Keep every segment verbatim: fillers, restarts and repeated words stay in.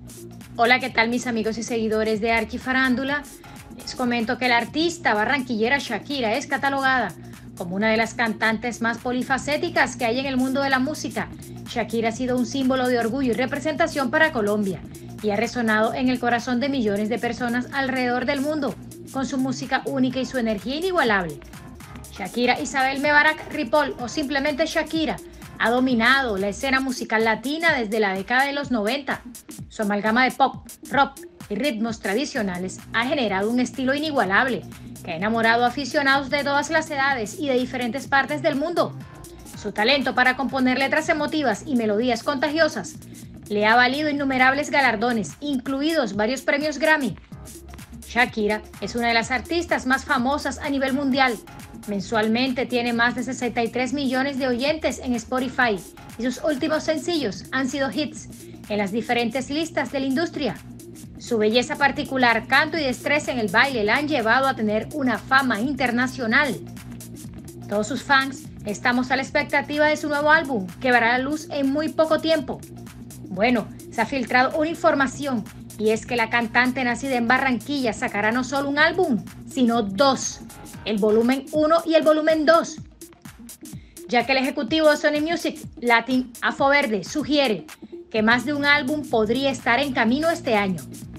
Hola, ¿qué tal mis amigos y seguidores de Arquifarándula? Les comento que la artista barranquillera Shakira es catalogada como una de las cantantes más polifacéticas que hay en el mundo de la música. Shakira ha sido un símbolo de orgullo y representación para Colombia y ha resonado en el corazón de millones de personas alrededor del mundo con su música única y su energía inigualable. Shakira Isabel Mebarak Ripoll, o simplemente Shakira, ha dominado la escena musical latina desde la década de los noventa. Su amalgama de pop, rock y ritmos tradicionales ha generado un estilo inigualable que ha enamorado a aficionados de todas las edades y de diferentes partes del mundo. Su talento para componer letras emotivas y melodías contagiosas le ha valido innumerables galardones, incluidos varios premios Grammy. Shakira es una de las artistas más famosas a nivel mundial. Mensualmente tiene más de sesenta y tres millones de oyentes en Spotify y sus últimos sencillos han sido hits en las diferentes listas de la industria. Su belleza particular, canto y destreza en el baile la han llevado a tener una fama internacional. Todos sus fans estamos a la expectativa de su nuevo álbum, que verá la luz en muy poco tiempo. Bueno, se ha filtrado una información y es que la cantante nacida en Barranquilla sacará no solo un álbum, sino dos, el volumen uno y el volumen dos, ya que el ejecutivo de Sony Music Latin Afoverde sugiere que más de un álbum podría estar en camino este año.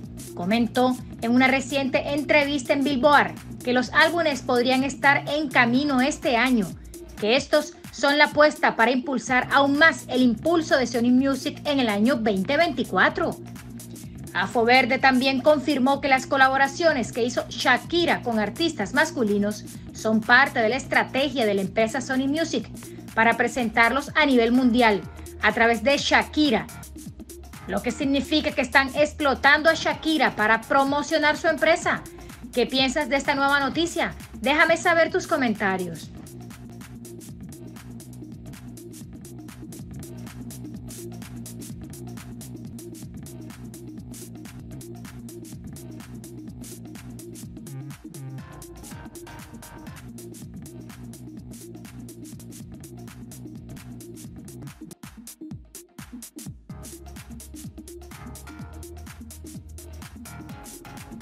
Comentó en una reciente entrevista en Billboard que los álbumes podrían estar en camino este año, que estos son la apuesta para impulsar aún más el impulso de Sony Music en el año veinte veinticuatro. Afoverde también confirmó que las colaboraciones que hizo Shakira con artistas masculinos son parte de la estrategia de la empresa Sony Music para presentarlos a nivel mundial a través de Shakira, lo que significa que están explotando a Shakira para promocionar su empresa. ¿Qué piensas de esta nueva noticia? Déjame saber tus comentarios.